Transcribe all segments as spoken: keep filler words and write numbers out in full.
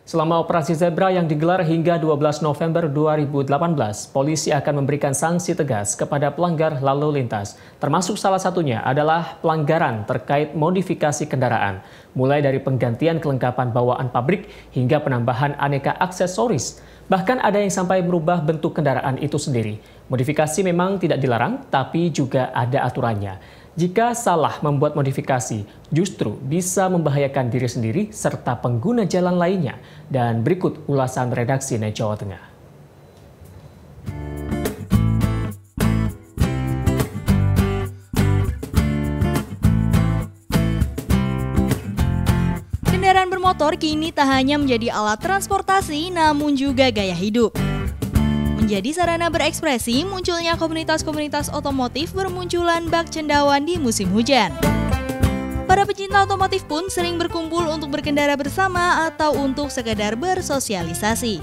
Selama operasi Zebra yang digelar hingga dua belas November dua ribu delapan belas, polisi akan memberikan sanksi tegas kepada pelanggar lalu lintas. Termasuk salah satunya adalah pelanggaran terkait modifikasi kendaraan. Mulai dari penggantian kelengkapan bawaan pabrik hingga penambahan aneka aksesoris. Bahkan ada yang sampai merubah bentuk kendaraan itu sendiri. Modifikasi memang tidak dilarang, tapi juga ada aturannya. Jika salah membuat modifikasi, justru bisa membahayakan diri sendiri serta pengguna jalan lainnya. Dan berikut ulasan redaksi Net Jawa Tengah. Kendaraan bermotor kini tak hanya menjadi alat transportasi, namun juga gaya hidup. Menjadi sarana berekspresi, munculnya komunitas-komunitas otomotif bermunculan bak cendawan di musim hujan. Para pecinta otomotif pun sering berkumpul untuk berkendara bersama atau untuk sekedar bersosialisasi.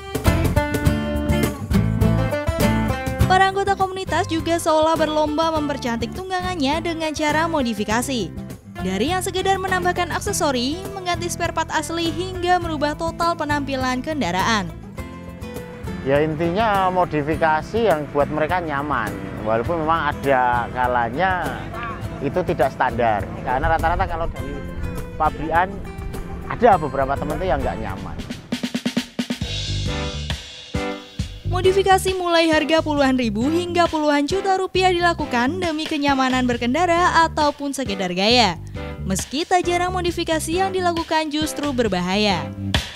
Para anggota komunitas juga seolah berlomba mempercantik tunggangannya dengan cara modifikasi. Dari yang sekedar menambahkan aksesori, mengganti spare part asli hingga merubah total penampilan kendaraan. Ya intinya modifikasi yang buat mereka nyaman, walaupun memang ada kalanya itu tidak standar. Karena rata-rata kalau dari pabrikan ada beberapa teman tuh yang nggak nyaman. Modifikasi mulai harga puluhan ribu hingga puluhan juta rupiah dilakukan demi kenyamanan berkendara ataupun sekedar gaya. Meski tak jarang modifikasi yang dilakukan justru berbahaya.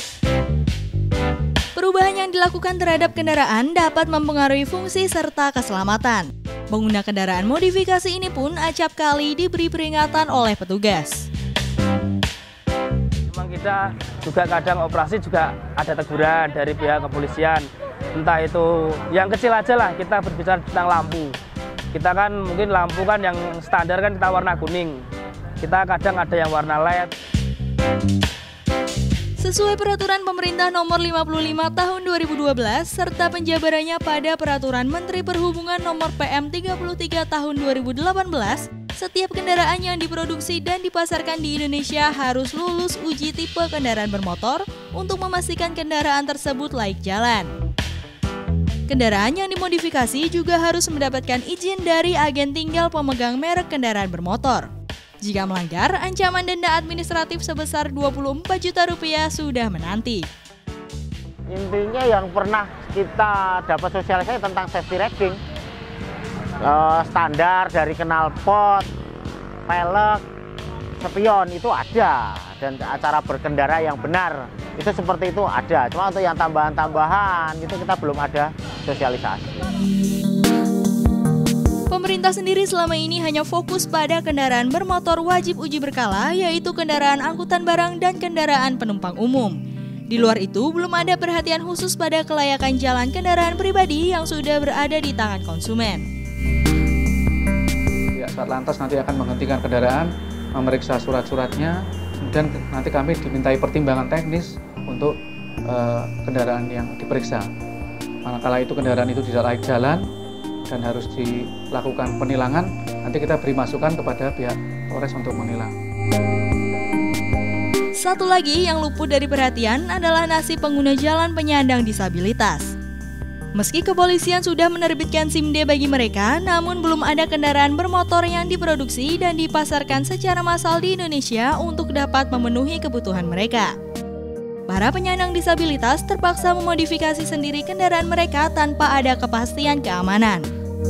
Perubahan yang dilakukan terhadap kendaraan dapat mempengaruhi fungsi serta keselamatan. Pengguna kendaraan modifikasi ini pun acap kali diberi peringatan oleh petugas. Memang kita juga kadang operasi juga ada teguran dari pihak kepolisian. Entah itu yang kecil aja lah, kita berbicara tentang lampu. Kita kan mungkin lampu kan yang standar kan kita warna kuning. Kita kadang ada yang warna L E D. Sesuai Peraturan Pemerintah Nomor lima puluh lima Tahun dua ribu dua belas serta penjabarannya pada Peraturan Menteri Perhubungan Nomor P M tiga puluh tiga Tahun dua ribu delapan belas, setiap kendaraan yang diproduksi dan dipasarkan di Indonesia harus lulus uji tipe kendaraan bermotor untuk memastikan kendaraan tersebut layak jalan. Kendaraan yang dimodifikasi juga harus mendapatkan izin dari agen tinggal pemegang merek kendaraan bermotor. Jika melanggar, ancaman denda administratif sebesar dua puluh empat juta rupiah sudah menanti. Intinya yang pernah kita dapat sosialisasi tentang safety riding, uh, standar dari knalpot, pelek, spion itu ada, dan acara berkendara yang benar itu seperti itu ada. Cuma untuk yang tambahan-tambahan itu kita belum ada sosialisasi. Pemerintah sendiri selama ini hanya fokus pada kendaraan bermotor wajib uji berkala, yaitu kendaraan angkutan barang dan kendaraan penumpang umum. Di luar itu, belum ada perhatian khusus pada kelayakan jalan kendaraan pribadi yang sudah berada di tangan konsumen. Ya, Satlantas nanti akan menghentikan kendaraan, memeriksa surat-suratnya, dan nanti kami dimintai pertimbangan teknis untuk uh, kendaraan yang diperiksa. Manakala itu kendaraan itu tidak layak jalan, dan harus dilakukan penilangan, nanti kita beri masukan kepada pihak Polres untuk menilang. Satu lagi yang luput dari perhatian adalah nasib pengguna jalan penyandang disabilitas. Meski kepolisian sudah menerbitkan SIM D bagi mereka, namun belum ada kendaraan bermotor yang diproduksi dan dipasarkan secara massal di Indonesia untuk dapat memenuhi kebutuhan mereka. Para penyandang disabilitas terpaksa memodifikasi sendiri kendaraan mereka tanpa ada kepastian keamanan.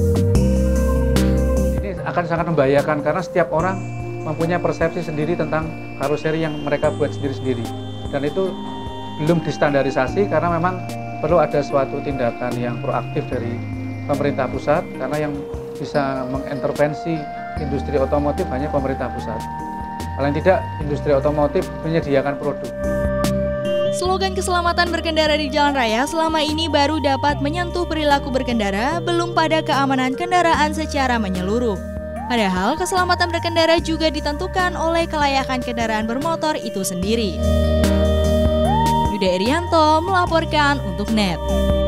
Ini akan sangat membahayakan karena setiap orang mempunyai persepsi sendiri tentang karoseri yang mereka buat sendiri-sendiri. Dan itu belum distandarisasi karena memang perlu ada suatu tindakan yang proaktif dari pemerintah pusat, karena yang bisa mengintervensi industri otomotif hanya pemerintah pusat. Paling tidak industri otomotif menyediakan produk. Slogan keselamatan berkendara di jalan raya selama ini baru dapat menyentuh perilaku berkendara, belum pada keamanan kendaraan secara menyeluruh. Padahal keselamatan berkendara juga ditentukan oleh kelayakan kendaraan bermotor itu sendiri. Yuda Irianto melaporkan untuk Net.